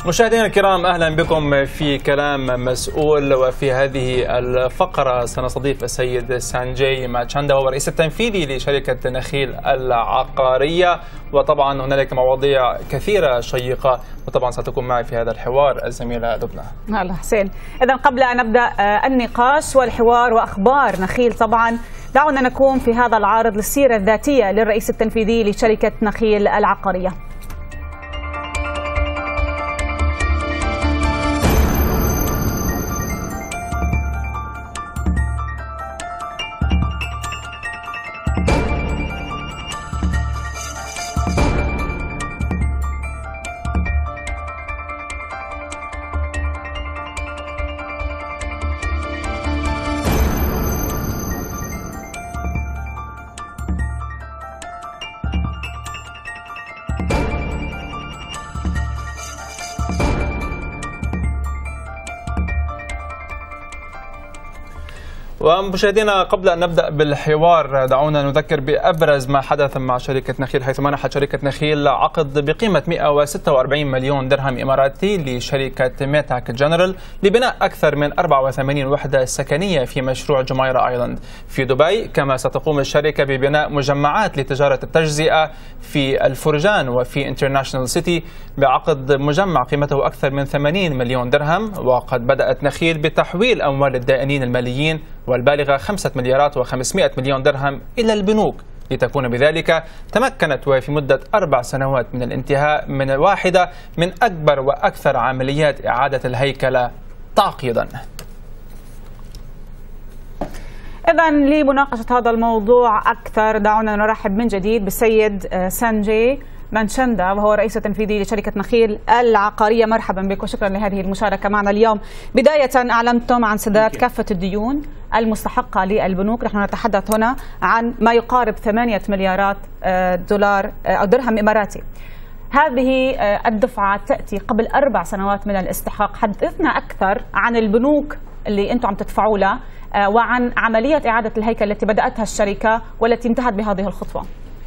مشاهدينا الكرام، أهلا بكم في كلام مسؤول. وفي هذه الفقرة سنستضيف السيد سانجي ماتشاندا، وهو الرئيس التنفيذي لشركة نخيل العقارية. وطبعا هنالك مواضيع كثيرة شيقة، وطبعا ستكون معي في هذا الحوار الزميلة لبنى. الله حسين. إذا قبل أن نبدأ النقاش والحوار وأخبار نخيل، طبعا دعونا نكون في هذا العارض للسيرة الذاتية للرئيس التنفيذي لشركة نخيل العقارية. ومشاهدينا، قبل أن نبدأ بالحوار دعونا نذكر بأبرز ما حدث مع شركة نخيل، حيث منحت شركة نخيل عقد بقيمة 146 مليون درهم إماراتي لشركة ميتاك جنرال لبناء أكثر من 84 وحدة سكنية في مشروع جميرة آيلاند في دبي. كما ستقوم الشركة ببناء مجمعات لتجارة التجزئة في الفرجان وفي انترناشنال سيتي بعقد مجمع قيمته أكثر من 80 مليون درهم. وقد بدأت نخيل بتحويل أموال الدائنين الماليين والبالغة 5 مليارات و500 مليون درهم إلى البنوك، لتكون بذلك تمكنت وفي مدة 4 سنوات من الانتهاء من واحدة من أكبر وأكثر عمليات إعادة الهيكلة تعقيدا. إذا لمناقشة هذا الموضوع أكثر دعونا نرحب من جديد بالسيد سانجي ماتشاندا، وهو الرئيس التنفيذي لشركة نخيل العقارية. مرحبا بك وشكرا لهذه المشاركة معنا اليوم. بداية، أعلنتم عن سداد كافة الديون المستحقة للبنوك. نحن نتحدث هنا عن ما يقارب 8 مليارات دولار أو درهم إماراتي. هذه الدفعة تأتي قبل 4 سنوات من الاستحقاق. حدثنا أكثر عن البنوك اللي أنتم عم تدفعوا لها وعن عملية إعادة الهيكل التي بدأتها الشركة والتي انتهت بهذه الخطوة.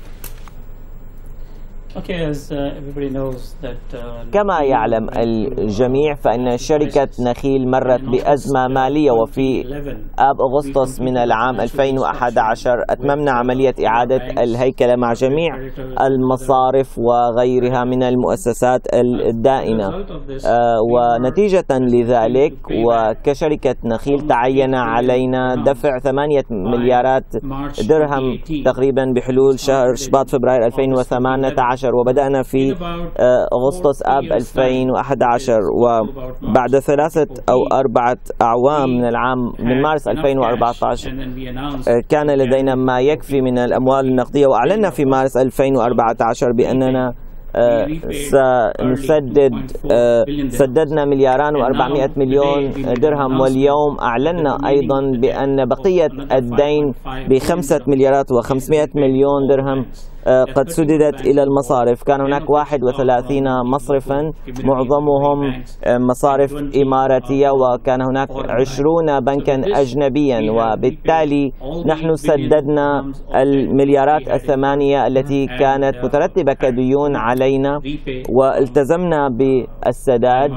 كما يعلم الجميع فإن شركة نخيل مرت بأزمة مالية، وفي آب أغسطس من العام 2011 أتممنا عملية إعادة الهيكلة مع جميع المصارف وغيرها من المؤسسات الدائنة. ونتيجة لذلك وكشركة نخيل تعين علينا دفع 8 مليارات درهم تقريبا بحلول شهر شباط فبراير 2018، وبدأنا في أغسطس آب 2011. وبعد 3 أو 4 أعوام من العام من مارس 2014 كان لدينا ما يكفي من الأموال النقدية، وأعلنا في مارس 2014 بأننا سددنا 1 مليار و400 مليون درهم. واليوم أعلنا أيضا بأن بقية الدين ب5 مليارات و500 مليون درهم قد سددت إلى المصارف. كان هناك 31 مصرفا معظمهم مصارف إماراتية، وكان هناك 20 بنكا أجنبيا، وبالتالي نحن سددنا المليارات 8 التي كانت مترتبة كديون علينا، والتزمنا بالسداد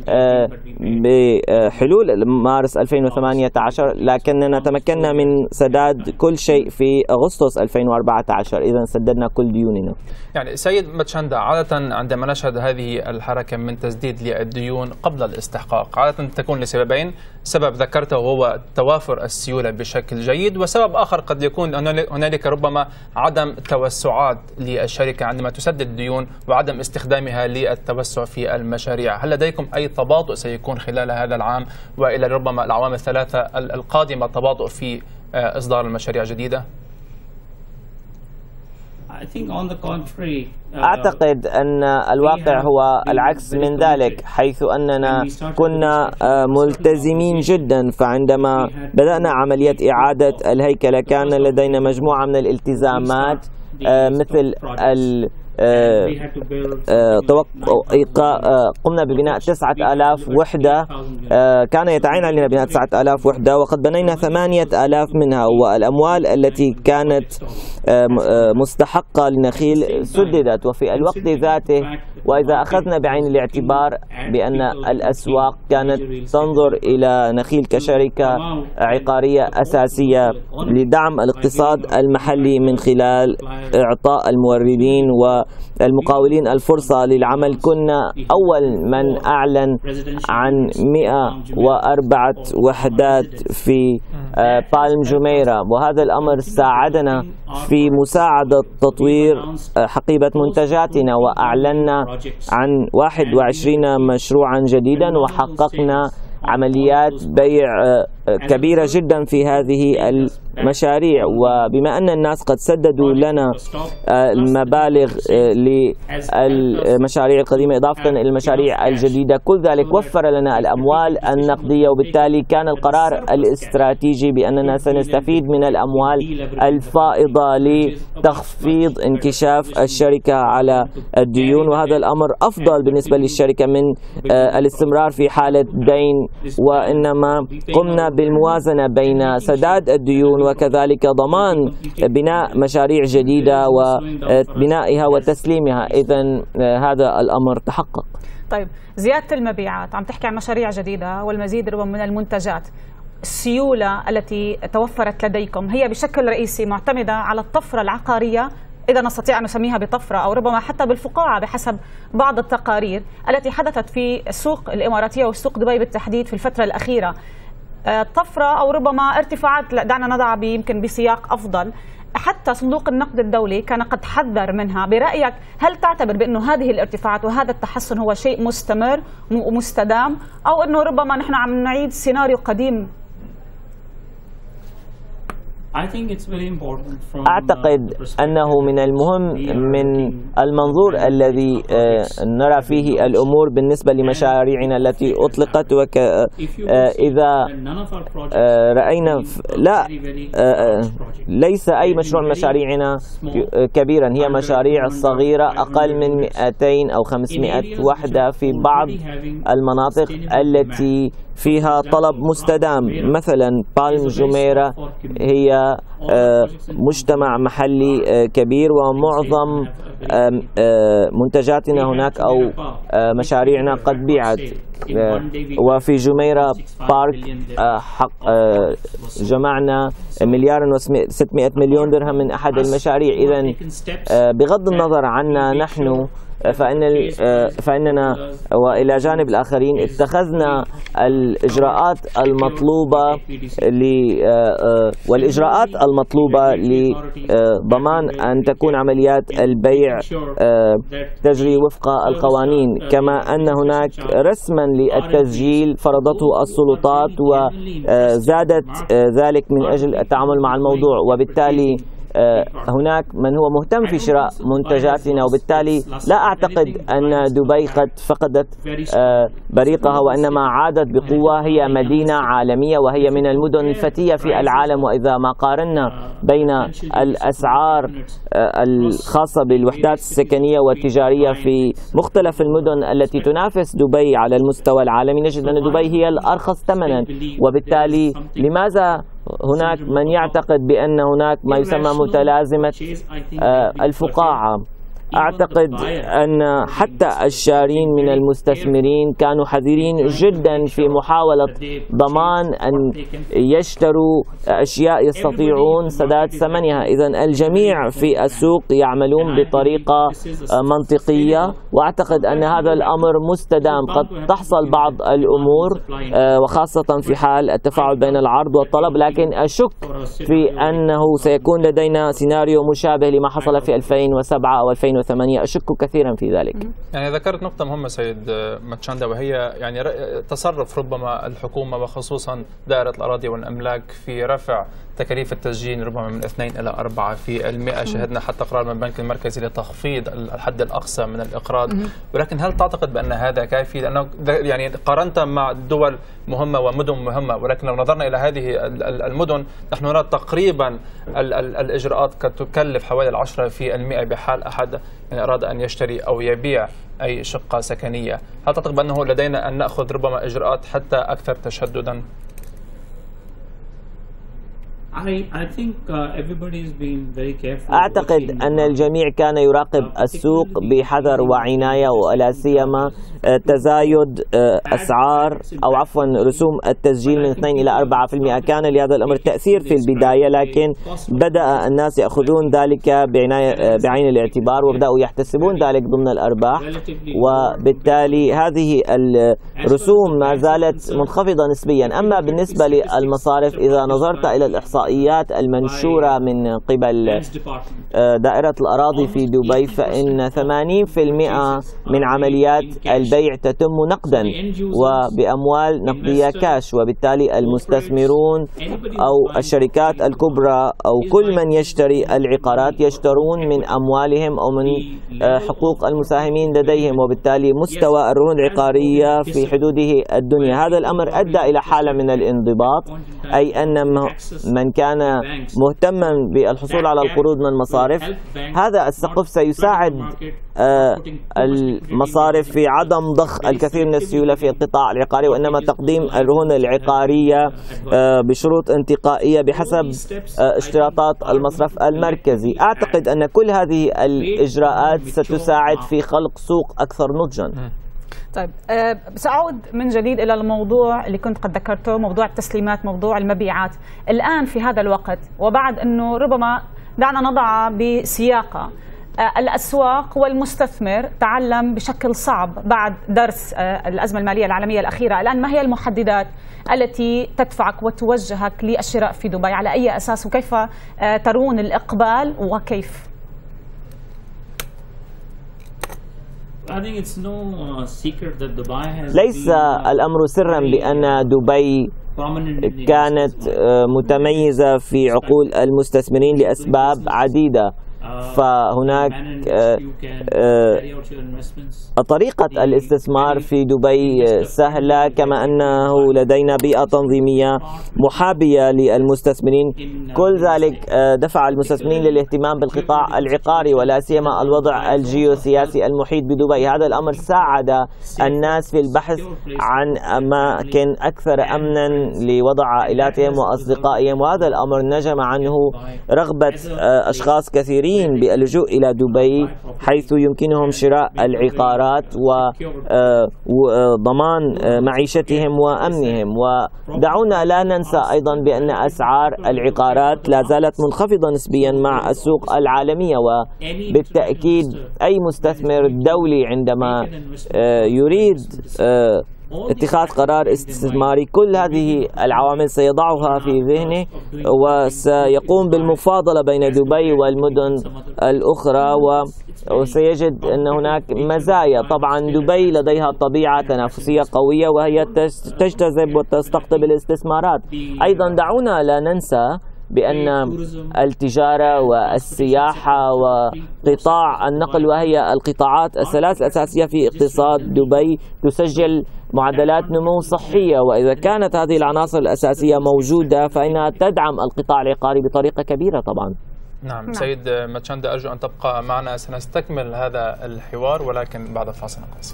بحلول مارس 2018، لكننا تمكنا من سداد كل شيء في أغسطس 2014. إذا سددنا كل ديوننا. يعني سيد ماتشاندا، عادة عندما نشهد هذه الحركة من تسديد للديون قبل الاستحقاق عادة تكون لسببين. سبب ذكرته وهو توافر السيولة بشكل جيد، وسبب آخر قد يكون هنالك ربما عدم توسعات للشركة عندما تسدد الديون وعدم استخدامها للتوسع في المشاريع. هل لديكم أي تباطؤ سيكون خلال هذا العام وإلى ربما الأعوام الثلاثة القادمة، تباطؤ في إصدار المشاريع الجديدة؟ أعتقد أن الواقع هو العكس من ذلك، حيث أننا كنا ملتزمين جدا. فعندما بدأنا عملية إعادة الهيكلة كان لدينا مجموعة من الالتزامات مثل قمنا ببناء 9000 وحدة. كان يتعين علينا بناء 9000 وحدة وقد بنينا 8000 منها، والأموال التي كانت مستحقة لنخيل سددت. وفي الوقت ذاته، وإذا أخذنا بعين الاعتبار بأن الأسواق كانت تنظر إلى نخيل كشركة عقارية أساسية لدعم الاقتصاد المحلي من خلال إعطاء الموردين والمقاولين الفرصة للعمل، كنا أول من أعلن عن 104 وحدات في بالم جميرة، وهذا الأمر ساعدنا في مساعدة تطوير حقيبة منتجاتنا، وأعلنا عن 21 مشروعا جديدا، وحققنا عمليات بيع كبيرة جدا في هذه المشاريع. وبما أن الناس قد سددوا لنا المبالغ للمشاريع القديمة إضافة إلى المشاريع الجديدة، كل ذلك وفر لنا الأموال النقدية، وبالتالي كان القرار الاستراتيجي بأننا سنستفيد من الأموال الفائضة لتخفيض انكشاف الشركة على الديون، وهذا الأمر أفضل بالنسبة للشركة من الاستمرار في حالة دين، وإنما قمنا بالموازنة بين سداد الديون وكذلك ضمان بناء مشاريع جديدة وبنائها وتسليمها. إذن هذا الأمر تحقق. طيب، زيادة المبيعات، عم تحكي عن مشاريع جديدة والمزيد ربما من المنتجات. السيولة التي توفرت لديكم هي بشكل رئيسي معتمدة على الطفرة العقارية، إذا نستطيع أن نسميها بطفرة، أو ربما حتى بالفقاعة بحسب بعض التقارير التي حدثت في السوق الإماراتية والسوق دبي بالتحديد في الفترة الأخيرة. طفرة أو ربما ارتفاعات دعنا نضع يمكن بسياق أفضل. حتى صندوق النقد الدولي كان قد حذر منها. برأيك هل تعتبر بأنه هذه الارتفاعات وهذا التحسن هو شيء مستمر ومستدام، أو أنه ربما نحن عم نعيد سيناريو قديم؟ أعتقد أنه من المهم من المنظور الذي نرى فيه الأمور بالنسبة لمشاريعنا التي أطلقت، إذا رأينا ليس أي مشروع من مشاريعنا كبيرا، هي مشاريع صغيرة أقل من 200 أو 500 وحدة في بعض المناطق التي فيها طلب مستدام. مثلا بالم جميرة هي مجتمع محلي كبير، ومعظم منتجاتنا هناك أو مشاريعنا قد بيعت. وفي جميرة بارك جمعنا 1,600,000,000 درهم من أحد المشاريع. إذن بغض النظر عنا نحن فإننا وإلى جانب الآخرين اتخذنا الإجراءات المطلوبة لضمان أن تكون عمليات البيع تجري وفق القوانين، كما أن هناك رسما للتسجيل فرضته السلطات وزادت ذلك من أجل التعامل مع الموضوع. وبالتالي هناك من هو مهتم في شراء منتجاتنا، وبالتالي لا أعتقد أن دبي قد فقدت بريقها، وإنما عادت بقوة. هي مدينة عالمية وهي من المدن الفتية في العالم، وإذا ما قارنا بين الأسعار الخاصة بالوحدات السكنية والتجارية في مختلف المدن التي تنافس دبي على المستوى العالمي، نجد أن دبي هي الأرخص ثمنا. وبالتالي لماذا هناك من يعتقد بأن هناك ما يسمى متلازمة الفقاعة؟ أعتقد أن حتى الشارين من المستثمرين كانوا حذرين جدا في محاولة ضمان أن يشتروا أشياء يستطيعون سداد ثمنها. إذن الجميع في السوق يعملون بطريقة منطقية، وأعتقد أن هذا الأمر مستدام. قد تحصل بعض الأمور وخاصة في حال التفاعل بين العرض والطلب، لكن أشك في أنه سيكون لدينا سيناريو مشابه لما حصل في 2007 أو 2008. أشك كثيرا في ذلك. يعني ذكرت نقطة مهمة سيد ماتشاندا، وهي يعني تصرف ربما الحكومة وخصوصا دائرة الأراضي والأملاك في رفع تكاليف التسجيل ربما من 2 إلى 4%. شهدنا حتى قرار من البنك المركزي لتخفيض الحد الأقصى من الإقراض، ولكن هل تعتقد بأن هذا كافي؟ لأنه يعني قارنت مع دول مهمة ومدن مهمة، ولكن لو نظرنا إلى هذه المدن نحن نرى تقريبا الإجراءات قد تكلف حوالي 10% بحال أحد يعني أراد أن يشتري أو يبيع أي شقة سكنية. هل تعتقد بأنه لدينا أن نأخذ ربما إجراءات حتى أكثر تشددا؟ أعتقد أن الجميع كان يراقب السوق بحذر وعناية، ولا سيما تزايد أسعار أو عفوا رسوم التسجيل من 2 إلى 4%. كان لهذا الأمر تأثير في البداية، لكن بدأ الناس يأخذون ذلك بعين الاعتبار وبدأوا يحتسبون ذلك ضمن الأرباح، وبالتالي هذه الرسوم ما زالت منخفضة نسبيا. أما بالنسبة للمصارف، إذا نظرت إلى الإحصائيات المنشورة من قبل دائرة الأراضي في دبي، فإن 80% من عمليات البيع تتم نقدا وبأموال نقدية كاش، وبالتالي المستثمرون أو الشركات الكبرى أو كل من يشتري العقارات يشترون من أموالهم أو من حقوق المساهمين لديهم، وبالتالي مستوى الرهون العقارية في حدوده الدنيا. هذا الأمر أدى إلى حالة من الانضباط، أي أن من كان مهتما بالحصول على القروض من المصارف، هذا السقف سيساعد المصارف في عدم ضخ الكثير من السيولة في القطاع العقاري، وإنما تقديم الرهون العقارية بشروط انتقائية بحسب اشتراطات المصرف المركزي. أعتقد أن كل هذه الإجراءات ستساعد في خلق سوق أكثر نضجا. طيب، سأعود من جديد إلى الموضوع اللي كنت قد ذكرته، موضوع التسليمات، موضوع المبيعات. الآن في هذا الوقت وبعد أنه ربما دعنا نضع بسياقة الأسواق والمستثمر تعلم بشكل صعب بعد درس الأزمة المالية العالمية الأخيرة، الآن ما هي المحددات التي تدفعك وتوجهك للشراء في دبي؟ على أي أساس وكيف ترون الإقبال وكيف؟ ليس الأمر سرا بأن دبي كانت متميزة في عقول المستثمرين لأسباب عديدة. فهناك طريقة الاستثمار في دبي سهلة، كما أنه لدينا بيئة تنظيمية محابية للمستثمرين. كل ذلك دفع المستثمرين للاهتمام بالقطاع العقاري، ولا سيما الوضع الجيوسياسي المحيط بدبي. هذا الأمر ساعد الناس في البحث عن أماكن أكثر أمنا لوضع عائلاتهم وأصدقائهم، وهذا الأمر نجم عنه رغبة أشخاص كثيرين باللجوء إلى دبي، حيث يمكنهم شراء العقارات وضمان معيشتهم وأمنهم. ودعونا لا ننسى أيضا بأن أسعار العقارات لا زالت منخفضة نسبيا مع السوق العالمية، وبالتأكيد أي مستثمر دولي عندما يريد اتخاذ قرار استثماري كل هذه العوامل سيضعها في ذهنه، وسيقوم بالمفاضلة بين دبي والمدن الأخرى، وسيجد أن هناك مزايا. طبعا دبي لديها طبيعة تنافسية قوية وهي تجتذب وتستقطب الاستثمارات. أيضا دعونا لا ننسى بأن التجارة والسياحة وقطاع النقل، وهي القطاعات الثلاث الأساسية في اقتصاد دبي، تسجل معدلات نمو صحية، وإذا كانت هذه العناصر الأساسية موجودة فإنها تدعم القطاع العقاري بطريقة كبيرة طبعا. نعم سيد ماتشاندا، أرجو أن تبقى معنا، سنستكمل هذا الحوار ولكن بعد فاصل قصير.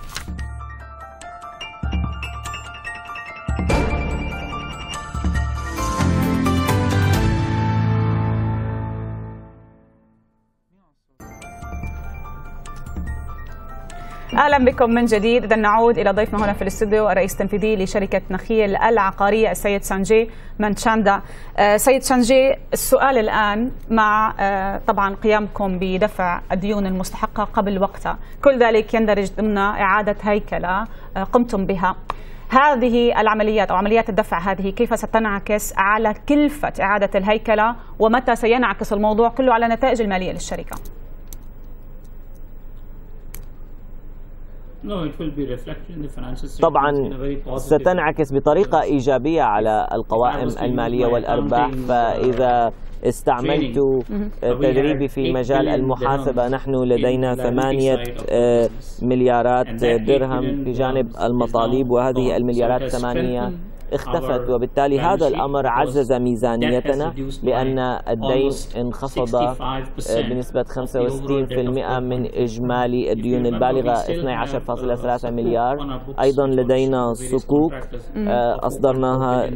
أهلا بكم من جديد. إذا نعود إلى ضيفنا هنا في الاستوديو، الرئيس التنفيذي لشركة نخيل العقارية السيد سانجي مانشاندا. سيد سانجي، السؤال الآن مع طبعا قيامكم بدفع الديون المستحقة قبل وقتها، كل ذلك يندرج ضمن إعادة هيكلة قمتم بها. هذه العمليات أو عمليات الدفع هذه كيف ستنعكس على كلفة إعادة الهيكلة، ومتى سينعكس الموضوع كله على النتائج المالية للشركة؟ طبعا ستنعكس بطريقة إيجابية على القوائم المالية والأرباح. فإذا استعملت تدريبي في مجال المحاسبة، نحن لدينا 8 مليارات درهم بجانب المطالب، وهذه المليارات 8 اختفت، وبالتالي هذا الأمر عزز ميزانيتنا لأن الدين انخفض بنسبة 65% من إجمالي الديون البالغة 12.3 مليار. أيضا لدينا صكوك أصدرناها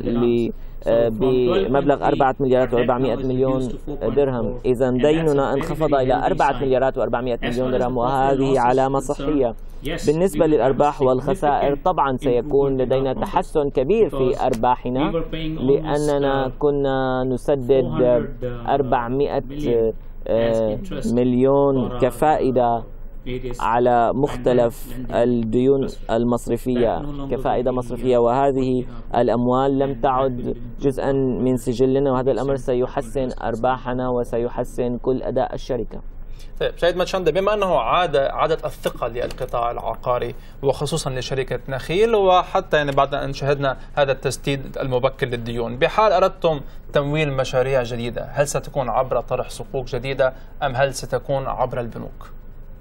بمبلغ 4 مليارات و400 مليون درهم. إذا ديننا انخفض إلى 4 مليارات و400 مليون درهم، وهذه علامة صحية. بالنسبة للأرباح والخسائر طبعا سيكون لدينا تحسن كبير في أرباحنا، لأننا كنا نسدد 400 مليون كفائدة على مختلف الديون المصرفية كفائدة مصرفية، وهذه الأموال لم تعد جزءا من سجلنا، وهذا الأمر سيحسن أرباحنا وسيحسن كل أداء الشركة. طيب سيد ماتشندا، بما أنه عادت الثقة للقطاع العقاري وخصوصا لشركة نخيل، وحتى يعني بعد أن شهدنا هذا التسديد المبكر للديون، بحال أردتم تمويل مشاريع جديدة، هل ستكون عبر طرح صكوك جديدة أم هل ستكون عبر البنوك؟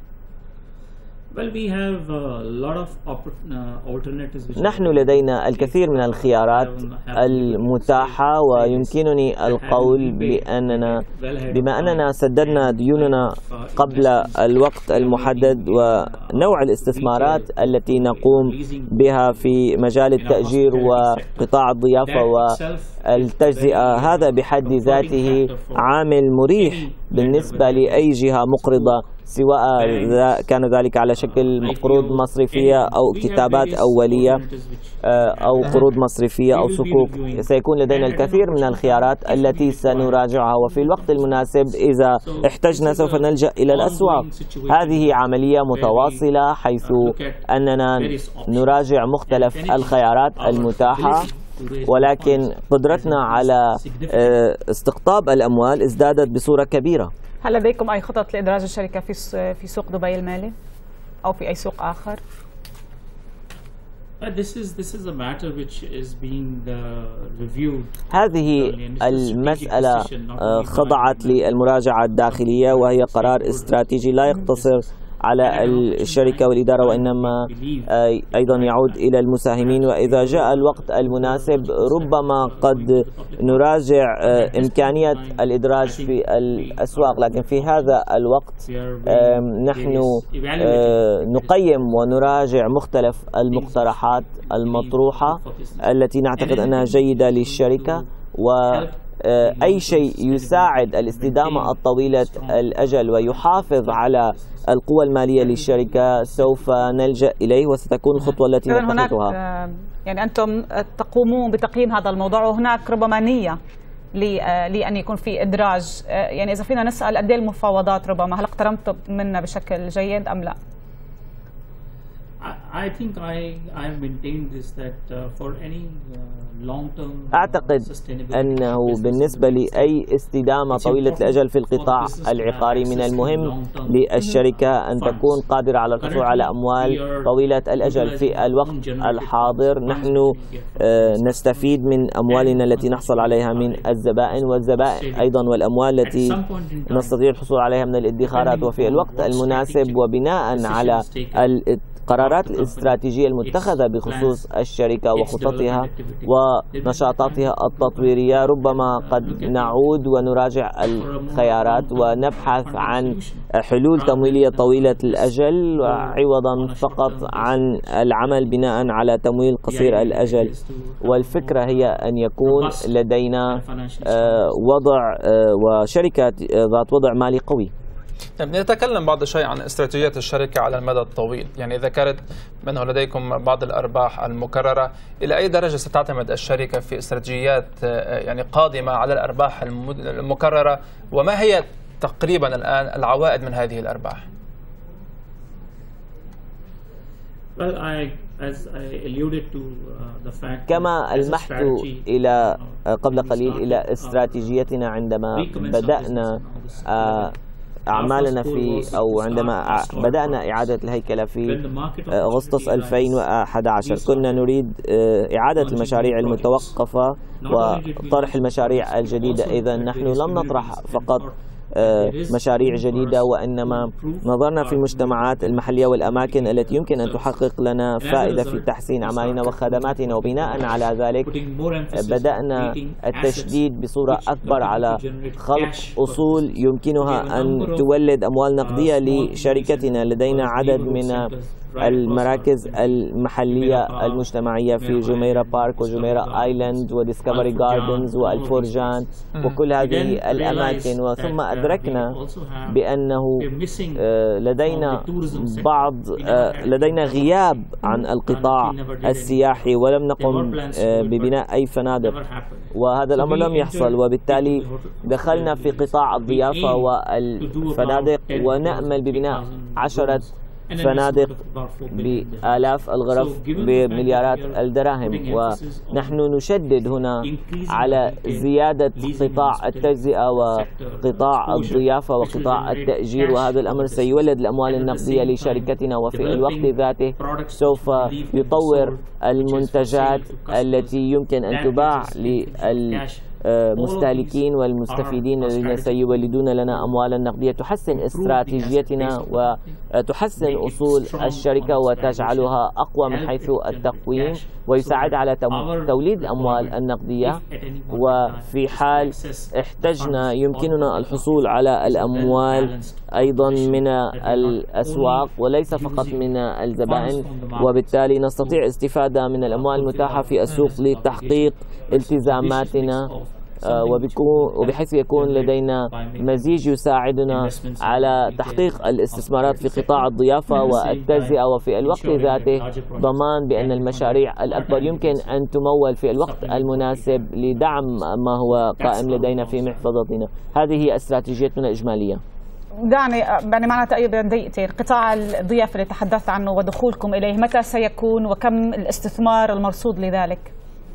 نحن لدينا الكثير من الخيارات المتاحة، ويمكنني القول بما أننا سددنا ديوننا قبل الوقت المحدد، ونوع الاستثمارات التي نقوم بها في مجال التأجير وقطاع الضيافة والتجزئة، هذا بحد ذاته عامل مريح بالنسبة لأي جهة مقرضة، سواء كان ذلك على شكل قروض مصرفية أو كتابات أولية أو قروض مصرفية أو صكوك. سيكون لدينا الكثير من الخيارات التي سنراجعها، وفي الوقت المناسب إذا احتجنا سوف نلجأ إلى الأسواق. هذه عملية متواصلة حيث أننا نراجع مختلف الخيارات المتاحة، ولكن قدرتنا على استقطاب الأموال ازدادت بصورة كبيرة. هل لديكم أي خطط لإدراج الشركة في سوق دبي المالي أو في أي سوق آخر؟ هذه المسألة خضعت للمراجعة الداخلية، وهي قرار استراتيجي لا يقتصر على الشركة والإدارة، وإنما أيضا يعود إلى المساهمين. وإذا جاء الوقت المناسب ربما قد نراجع إمكانية الإدراج في الأسواق، لكن في هذا الوقت نحن نقيم ونراجع مختلف المقترحات المطروحة التي نعتقد أنها جيدة للشركة، وأي شيء يساعد الاستدامة الطويلة الأجل ويحافظ على القوى المالية للشركة سوف نلجأ إليه، وستكون الخطوة التي نتخذها. يعني أنتم تقومون بتقييم هذا الموضوع، وهناك ربما نية لأن يكون في إدراج. يعني إذا فينا نسأل قد ايه المفاوضات، ربما هل اقتربتم منها بشكل جيد أم لا؟ أعتقد أنه بالنسبة لأي استدامة طويلة الأجل في القطاع العقاري من المهم للشركة أن تكون قادرة على الحصول على أموال طويلة الأجل. في الوقت الحاضر نحن نستفيد من أموالنا التي نحصل عليها من الزبائن، والزبائن أيضا والأموال التي نستطيع الحصول عليها من الادخارات. وفي الوقت المناسب وبناء على القرارات الاستراتيجية المتخذة بخصوص الشركة وخططها ونشاطاتها التطويرية، ربما قد نعود ونراجع الخيارات ونبحث عن حلول تمويلية طويلة الأجل، عوضا فقط عن العمل بناء على تمويل قصير الأجل. والفكرة هي أن يكون لدينا وضع وشركة ذات وضع مالي قوي. نتكلم بعض الشيء عن استراتيجية الشركة على المدى الطويل. يعني ذكرت أنه لديكم بعض الأرباح المكررة، إلى أي درجة ستعتمد الشركة في استراتيجيات يعني قادمة على الأرباح المكررة، وما هي تقريبا الآن العوائد من هذه الأرباح؟ كما ألمحت إلى قبل قليل إلى استراتيجيتنا عندما بدأنا أعمالنا أو عندما بدأنا إعادة الهيكلة في أغسطس 2011 كنا نريد إعادة المشاريع المتوقفة وطرح المشاريع الجديدة. إذا نحن لم نطرح فقط مشاريع جديدة، وإنما نظرنا في المجتمعات المحلية والأماكن التي يمكن أن تحقق لنا فائدة في تحسين أعمالنا وخدماتنا، وبناء على ذلك بدأنا التشديد بصورة أكبر على خلق أصول يمكنها أن تولد أموال نقدية لشركتنا. لدينا عدد من المراكز المحلية المجتمعية في جميرة بارك وجميرة آيلاند وديسكفري جاردنز والفورجان وكل هذه الأماكن. وثم أدركنا بأنه لدينا غياب عن القطاع السياحي، ولم نقم ببناء أي فنادق، وهذا الأمر لم يحصل. وبالتالي دخلنا في قطاع الضيافة والفنادق، ونأمل ببناء 10 فنادق بآلاف الغرف بمليارات الدراهم. ونحن نشدد هنا على زيادة قطاع التجزئة وقطاع الضيافة وقطاع التأجير، وهذا الأمر سيولد الأموال النقدية لشركتنا، وفي الوقت ذاته سوف يطور المنتجات التي يمكن أن تباع للمستهلكين والمستفيدين الذين سيولدون لنا أموالا نقدية تحسن استراتيجيتنا وتحسن أصول الشركة وتجعلها أقوى من حيث التقويم، ويساعد على توليد الأموال النقدية. وفي حال احتجنا يمكننا الحصول على الأموال أيضا من الأسواق وليس فقط من الزبائن، وبالتالي نستطيع الاستفادة من الأموال المتاحة في السوق لتحقيق التزاماتنا، وبحيث يكون لدينا مزيج يساعدنا على تحقيق الاستثمارات في قطاع الضيافة والتجزئة، وفي الوقت ذاته ضمان بأن المشاريع الأكبر يمكن أن تمول في الوقت المناسب لدعم ما هو قائم لدينا في محفظتنا. هذه هي استراتيجيتنا الإجمالية. دعني معنا تقريبا دقيقتين. قطاع الضيافة اللي تحدثت عنه ودخولكم إليه متى سيكون وكم الاستثمار المرصود لذلك؟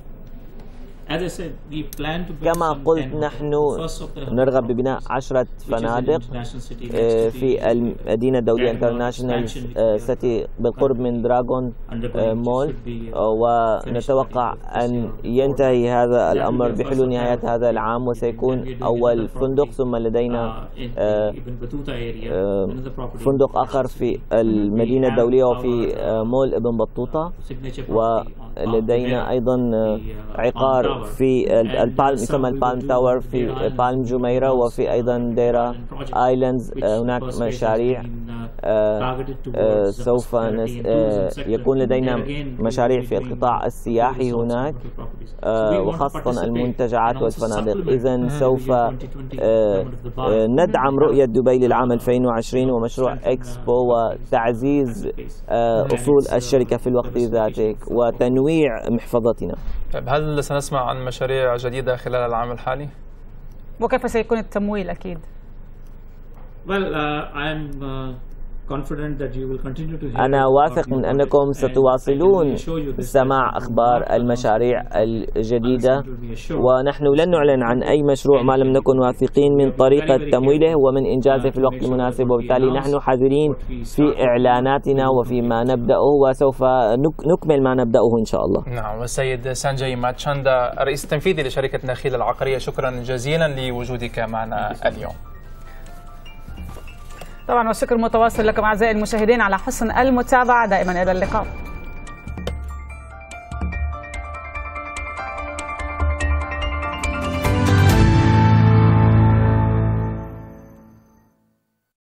كما قلت نحن نرغب ببناء 10 فنادق في المدينة الدولية انترناشونال سيتي بالقرب من دراغون مول، ونتوقع أن ينتهي هذا الأمر بحلول نهاية هذا العام، وسيكون أول فندق. ثم لدينا فندق آخر في المدينة الدولية وفي مول ابن بطوطة، ولدينا أيضا عقار في البالم يسمى البالم تاور في بالم جميرة، وفي أيضا ديرا آيلاندز. هناك مشاريع سوف يكون لدينا مشاريع في القطاع السياحي هناك، وخاصة المنتجعات والفنادق. إذن سوف ندعم رؤية دبي للعام 2020 ومشروع إكسبو وتعزيز أصول الشركة في الوقت ذاته وتنويع محفظتنا. طيب، هل سنسمع عن مشاريع جديدة خلال العام الحالي؟ وكيف سيكون التمويل أكيد؟ أنا واثق من أنكم ستواصلون سماع أخبار المشاريع الجديدة، ونحن لن نعلن عن أي مشروع ما لم نكن واثقين من طريقة تمويله ومن إنجازه في الوقت المناسب، وبالتالي نحن حذرين في إعلاناتنا وفيما نبدأه، وسوف نكمل ما نبدأه إن شاء الله. نعم. والسيد سانجي ماتشاندا، الرئيس التنفيذي لشركة نخيل العقارية، شكرا جزيلا لوجودك معنا اليوم. طبعا والشكر متواصل لكم أعزائي المشاهدين على حسن المتابعة. دائما إلى اللقاء.